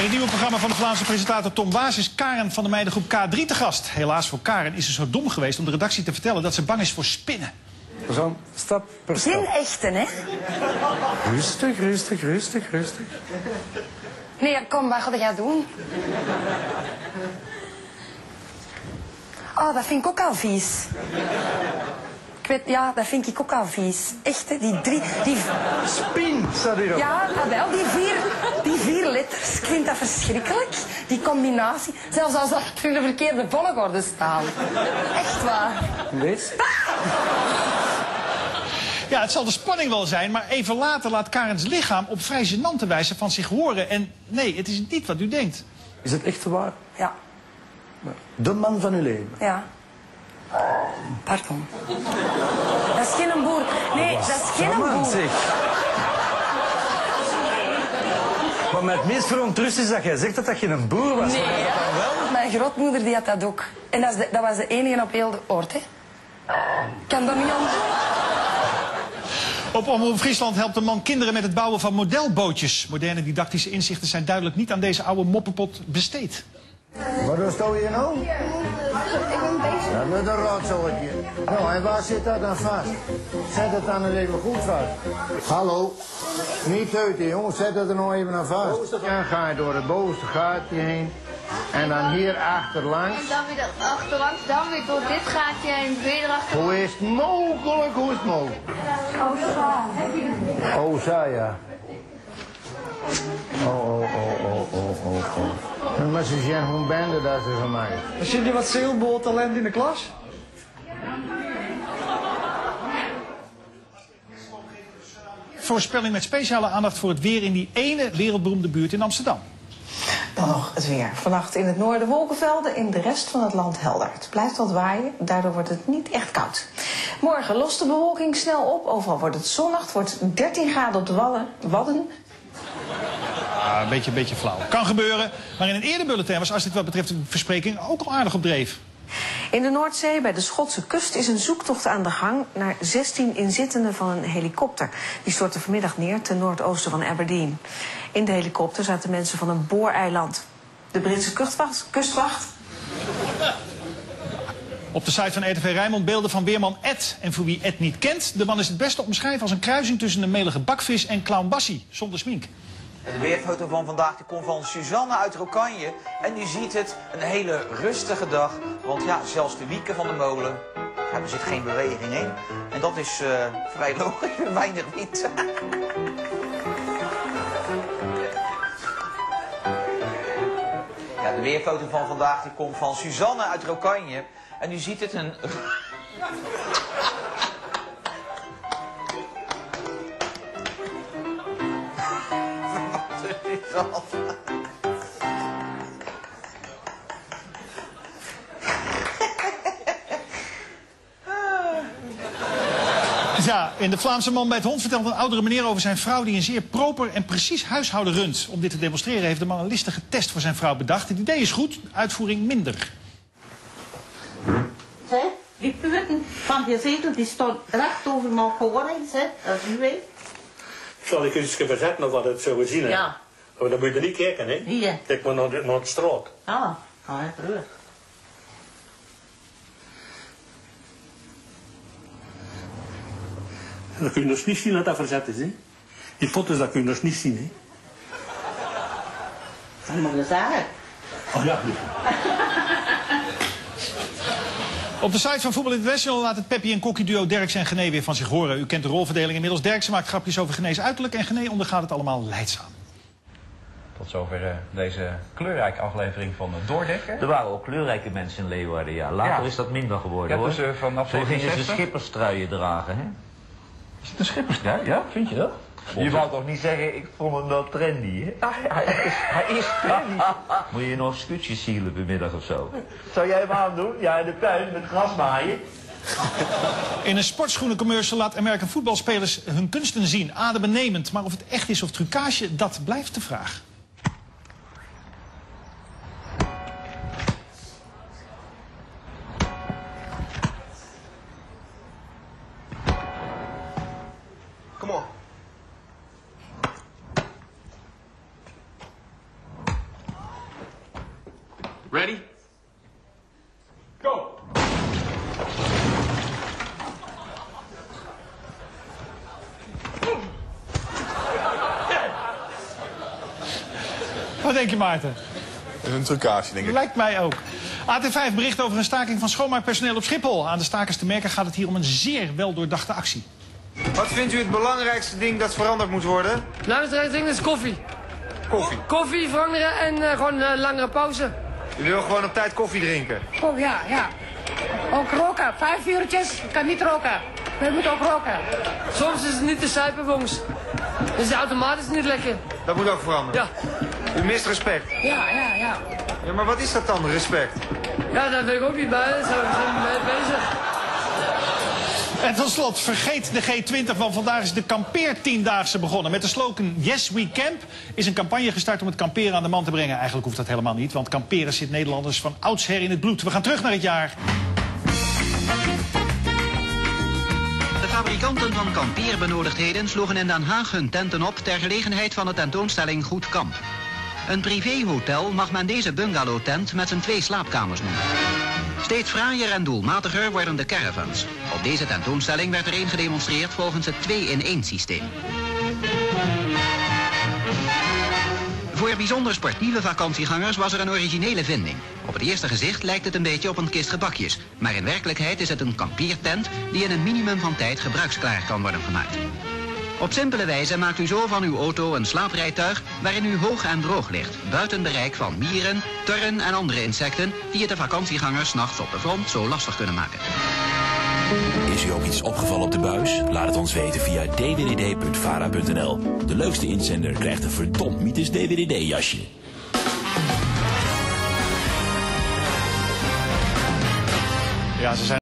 In het nieuwe programma van de Vlaamse presentator Tom Waas is Karen van de meidengroep K3 te gast. Helaas voor Karen is ze zo dom geweest om de redactie te vertellen dat ze bang is voor spinnen. Zo, stap per stap. Geen echte, hè? Rustig, rustig, rustig, rustig. Nee, kom, wat ga jij doen? Oh, dat vind ik ook al vies. Ik weet, ja, dat vind ik ook al vies. Echt, hè, die... Spin staat hierop. Ja, wel, die vier letters. Ik vind dat verschrikkelijk. Die combinatie. Zelfs als dat in de verkeerde volgorde staan. Echt waar. Wees. Ja, het zal de spanning wel zijn, maar even later laat Karens lichaam op vrij gênante wijze van zich horen. En nee, het is niet wat u denkt. Is het echt waar? Ja. De man van uw leven. Ja. Pardon. Dat is geen boer. Nee, dat is geen boer. Zeg. Wat mij het meest verontrust is dat jij zegt dat dat geen boer was. Nee, ja. Mijn grootmoeder die had dat ook. En dat was de enige op heel de oord, hè. Ik kan dat niet aan. Op Omroep Friesland helpt een man kinderen met het bouwen van modelbootjes. Moderne didactische inzichten zijn duidelijk niet aan deze oude moppenpot besteed. Wat stel je nou? Ik ben bezig. Dat met een rotzootje. Nou, en waar zit dat dan vast? Zet het dan even goed vast. Hallo? Niet teuten, jongen. Zet het er nog even aan vast. Dan ga je door het bovenste gaatje heen. En dan hier achterlangs. En dan weer achterlangs, dan weer door dit gaatje heen, weer erachter. Hoe is het mogelijk? Hoe is het mogelijk? Oh, zo ja. Oh. Maar ze zijn hoe bende dat ze van mij. Als jullie wat zeilboottalent in de klas? Voorspelling met speciale aandacht voor het weer in die ene wereldberoemde buurt in Amsterdam. Dan nog het weer. Vannacht in het noorden wolkenvelden, in de rest van het land helder. Het blijft wat waaien, daardoor wordt het niet echt koud. Morgen lost de bewolking snel op. Overal wordt het zonnig. Het wordt 13 graden op de Wadden. Ah, een beetje flauw. Kan gebeuren. Maar in een eerder bulletin was, als dit wat betreft de verspreking, ook al aardig op dreef. In de Noordzee, bij de Schotse kust, is een zoektocht aan de gang naar 16 inzittenden van een helikopter. Die stortte vanmiddag neer ten noordoosten van Aberdeen. In de helikopter zaten mensen van een booreiland. De Britse kustwacht. Op de site van RTV Rijnmond beelden van weerman Ed. En voor wie Ed niet kent, de man is het beste omschrijven als een kruising tussen een melige bakvis en Clown Bassie, zonder smink. De weerfoto van vandaag die komt van Suzanne uit Rokanje. En u ziet het, een hele rustige dag. Want ja, zelfs de wieken van de molen, ja, er zit geen beweging in. En dat is vrij logisch, weinig wind. Ja, de weerfoto van vandaag die komt van Suzanne uit Rokanje. En u ziet het, een... Ja, in De Vlaamse Man bij het hond vertelt een oudere meneer over zijn vrouw die een zeer proper en precies huishouden runt. Om dit te demonstreren heeft de man een listige test voor zijn vrouw bedacht. Het idee is goed, de uitvoering minder. Zeg, die putten van je zetel die stond recht over mijn gehoorn, als u weet. Ik zal ik eens verzetten of wat het zo zien. Ja. Maar dan moet je niet kijken, hè? Hier. Kijk maar naar de straat. Ah, even terug. Dat kun je dus niet zien dat dat verzet is, hè? Die foto's, dat kun je dus niet zien, hè? Dat moet je zeggen. Oh ja. Op de site van Voetbal International laat het Peppi en Kokkie duo Derksen en Gené weer van zich horen. U kent de rolverdeling inmiddels. Derksen maakt grapjes over Gené's uiterlijk en Gené ondergaat het allemaal leidzaam. Tot zover deze kleurrijke aflevering van Doordekken. Er waren ook kleurrijke mensen in Leeuwarden, ja. Later is dat minder geworden, ja, hoor. Dus, vanaf Zo gingen ze schipperstruien dragen, hè? Is het een schipperstrui? Ja, vind je dat? Je wou toch niet zeggen, ik vond hem wel trendy, hè? Hij is trendy. Moet je nog scootjes zielen vanmiddag of zo? Zou jij hem aandoen? Ja, in de tuin met gras maaien? In een sportschoenencommercial laat American voetbalspelers hun kunsten zien. Adembenemend. Maar of het echt is of trucage, dat blijft de vraag. Come on. Wat denk je, Maarten? Een trucage, denk ik. Lijkt mij ook. AT5 bericht over een staking van schoonmaakpersoneel op Schiphol. Aan de stakers te merken gaat het hier om een zeer weldoordachte actie. Wat vindt u het belangrijkste ding dat veranderd moet worden? Het belangrijkste ding is koffie. Koffie? Koffie veranderen en gewoon een langere pauze. U wil gewoon op tijd koffie drinken? Oh ja, ja. Ook roken. 5 uurtjes, kan niet roken. We moeten ook roken. Soms is het niet te suipen, jongens. Dus de automaat is niet lekker. Dat moet ook veranderen? Ja. U mist respect? Ja. Ja, maar wat is dat dan, respect? Ja, daar ben ik ook niet bij. Daar zijn we mee bezig. En tot slot, vergeet de G20, want vandaag is de kampeertiendaagse begonnen. Met de slogan Yes We Camp is een campagne gestart om het kamperen aan de man te brengen. Eigenlijk hoeft dat helemaal niet, want kamperen zit Nederlanders van oudsher in het bloed. We gaan terug naar het jaar. De fabrikanten van kampeerbenodigdheden sloegen in Den Haag hun tenten op ter gelegenheid van de tentoonstelling Goed Kamp. Een privéhotel mag men deze bungalowtent met zijn 2 slaapkamers noemen. Steeds fraaier en doelmatiger worden de caravans. Op deze tentoonstelling werd er een gedemonstreerd volgens het 2-in-1 systeem. Voor bijzonder sportieve vakantiegangers was er een originele vinding. Op het eerste gezicht lijkt het een beetje op een kist gebakjes. Maar in werkelijkheid is het een kampeertent die in een minimum van tijd gebruiksklaar kan worden gemaakt. Op simpele wijze maakt u zo van uw auto een slaaprijtuig waarin u hoog en droog ligt, buiten bereik van mieren, turren en andere insecten die het de vakantiegangers 's nachts op de grond zo lastig kunnen maken. Is u ook iets opgevallen op de buis? Laat het ons weten via dvdd.vara.nl. De leukste inzender krijgt een verdomd mythisch dvdd-jasje. Ja, ze zijn